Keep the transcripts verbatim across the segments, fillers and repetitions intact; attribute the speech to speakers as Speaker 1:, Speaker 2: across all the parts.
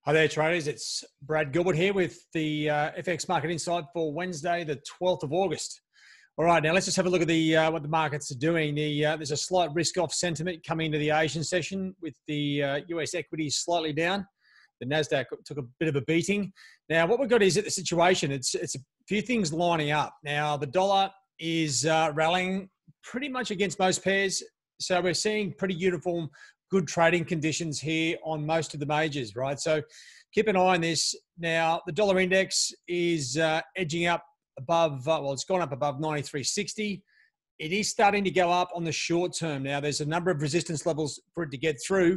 Speaker 1: Hi there, traders. It's Brad Gilbert here with the uh, F X Market Insight for Wednesday, the twelfth of August. All right, now let's just have a look at the uh, what the markets are doing. The uh, there's a slight risk-off sentiment coming into the Asian session with the uh, U S equities slightly down. The Nasdaq took a bit of a beating. Now, what we've got is at the situation. It's it's a few things lining up. Now, the dollar is uh, rallying pretty much against most pairs, so we're seeing pretty uniform, good trading conditions here on most of the majors, right? So keep an eye on this. Now, the dollar index is uh, edging up above, uh, well, it's gone up above ninety-three sixty. It is starting to go up on the short term. Now, there's a number of resistance levels for it to get through.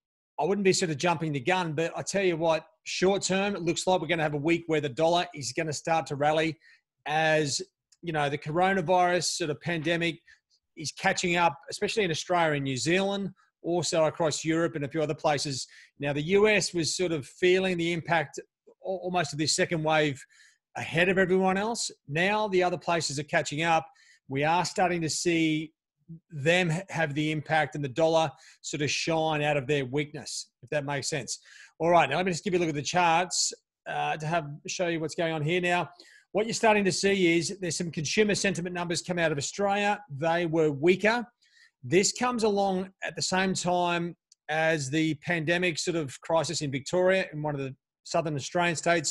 Speaker 1: I wouldn't be sort of jumping the gun, but I tell you what, short term, it looks like we're going to have a week where the dollar is going to start to rally as, you know, the coronavirus sort of pandemic is catching up, especially in Australia and New Zealand, also across Europe and a few other places. Now, the U S was sort of feeling the impact almost of this second wave ahead of everyone else. Now the other places are catching up. We are starting to see them have the impact and the dollar sort of shine out of their weakness, if that makes sense. All right, now let me just give you a look at the charts uh, to have show you what's going on here. Now, what you're starting to see is there's some consumer sentiment numbers come out of Australia. They were weaker. This comes along at the same time as the pandemic sort of crisis in Victoria, in one of the southern Australian states,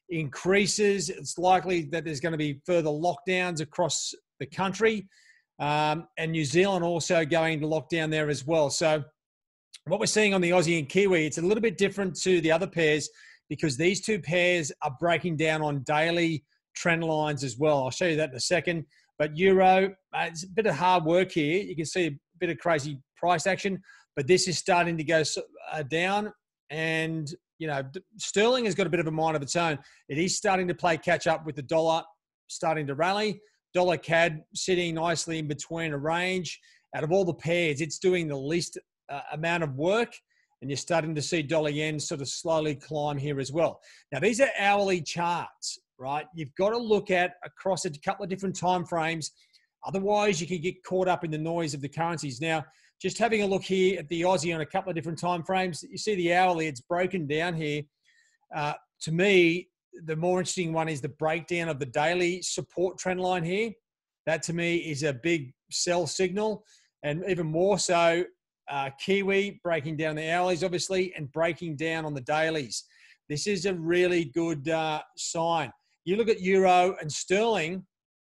Speaker 1: increases. It's likely that there's going to be further lockdowns across the country, um, and New Zealand also going into lockdown there as well. So what we're seeing on the Aussie and Kiwi, it's a little bit different to the other pairs because these two pairs are breaking down on daily trend lines as well. I'll show you that in a second. But Euro, uh, it's a bit of hard work here. You can see a bit of crazy price action, but this is starting to go uh, down. And, you know, sterling has got a bit of a mind of its own. It is starting to play catch up with the dollar starting to rally. Dollar C A D sitting nicely in between a range. Out of all the pairs, it's doing the least uh, amount of work. And you're starting to see dollar yen sort of slowly climb here as well. Now, these are hourly charts, right? You've got to look at across a couple of different time frames. Otherwise, you can get caught up in the noise of the currencies. Now, just having a look here at the Aussie on a couple of different time frames, you see the hourly, it's broken down here. Uh, to me, the more interesting one is the breakdown of the daily support trend line here. That to me is a big sell signal, and even more so, uh, Kiwi breaking down the hourlies, obviously, and breaking down on the dailies. This is a really good uh, sign. You look at Euro and Sterling,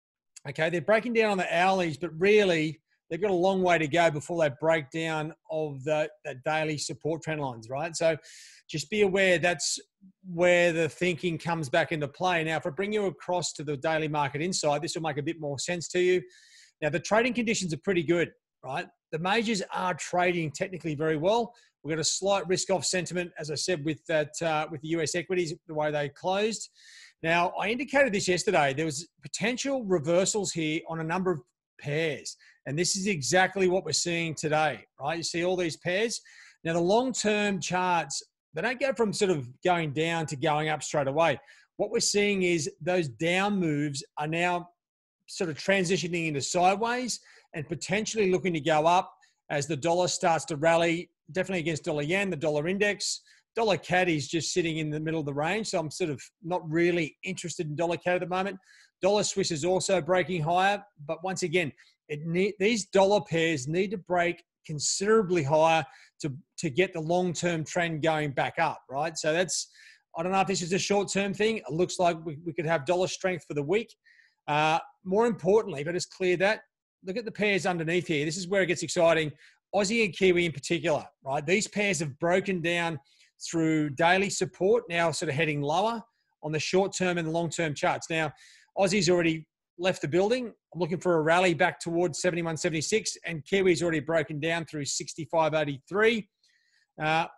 Speaker 1: okay, they're breaking down on the hourlies, but really they've got a long way to go before they break down of the, the daily support trend lines, right? So just be aware that's where the thinking comes back into play. Now, if I bring you across to the daily market insight, this will make a bit more sense to you. Now, the trading conditions are pretty good, right? The majors are trading technically very well. We've got a slight risk-off sentiment, as I said, with that uh, with the U S equities, the way they closed. Now, I indicated this yesterday. There was potential reversals here on a number of pairs, and this is exactly what we're seeing today, right? You see all these pairs. Now, the long-term charts, they don't go from sort of going down to going up straight away. What we're seeing is those down moves are now sort of transitioning into sideways and potentially looking to go up as the dollar starts to rally, definitely against dollar yen, the dollar index. Dollar C A D is just sitting in the middle of the range, so I'm sort of not really interested in dollar C A D at the moment. Dollar Swiss is also breaking higher, but once again, it need, these dollar pairs need to break considerably higher to, to get the long-term trend going back up, right? So that's, I don't know if this is a short-term thing. It looks like we, we could have dollar strength for the week. Uh, more importantly, if I just clear that, look at the pairs underneath here. This is where it gets exciting. Aussie and Kiwi in particular, right? These pairs have broken down through daily support, now sort of heading lower on the short-term and long-term charts. Now, Aussie's already left the building. I'm looking for a rally back towards seventy-one seventy-six, and Kiwi's already broken down through sixty-five eighty-three. Uh,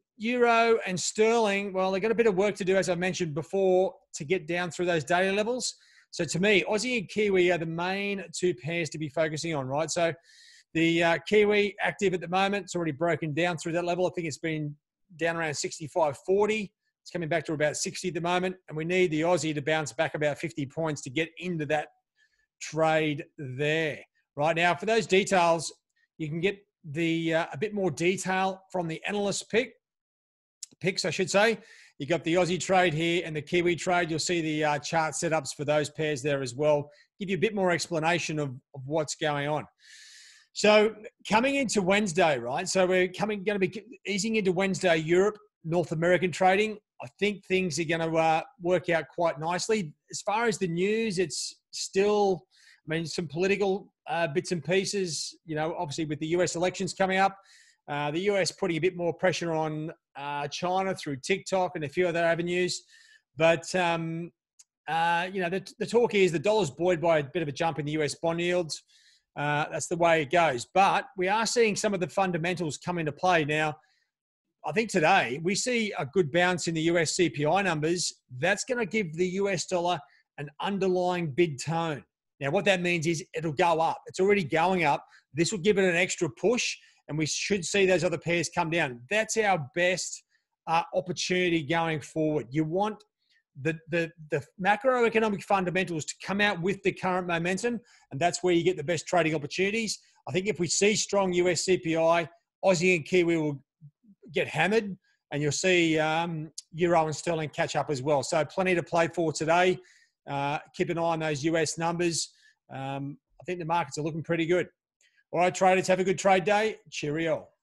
Speaker 1: Euro and Sterling, well, they've got a bit of work to do, as I mentioned before, to get down through those daily levels. So to me, Aussie and Kiwi are the main two pairs to be focusing on, right? So the uh, Kiwi active at the moment, it's already broken down through that level. I think it's been down around sixty-five forty. It's coming back to about sixty at the moment. And we need the Aussie to bounce back about fifty points to get into that trade there. Right now, for those details, you can get the uh, a bit more detail from the analyst pick. picks, I should say. You got the Aussie trade here and the Kiwi trade. You'll see the uh, chart setups for those pairs there as well. Give you a bit more explanation of, of what's going on. So coming into Wednesday, right? So we're coming going to be easing into Wednesday, Europe, North American trading. I think things are going to uh, work out quite nicely. As far as the news, it's still, I mean, some political uh, bits and pieces, you know, obviously with the U S elections coming up, uh, the U S putting a bit more pressure on uh, China through TikTok and a few other avenues. But, um, uh, you know, the, the talk is the dollar's buoyed by a bit of a jump in the U S bond yields. Uh, that's the way it goes. But we are seeing some of the fundamentals come into play now. I think today we see a good bounce in the U S C P I numbers. That's going to give the U S dollar an underlying bid tone. Now, what that means is it'll go up. It's already going up. This will give it an extra push, and we should see those other pairs come down. That's our best uh, opportunity going forward. You want the, the, the macroeconomic fundamentals to come out with the current momentum, and that's where you get the best trading opportunities. I think if we see strong U S C P I, Aussie and Kiwi will get hammered, and you'll see um, Euro and Sterling catch up as well. So plenty to play for today. Uh, keep an eye on those U S numbers. Um, I think the markets are looking pretty good. All right, traders, have a good trade day. Cheerio.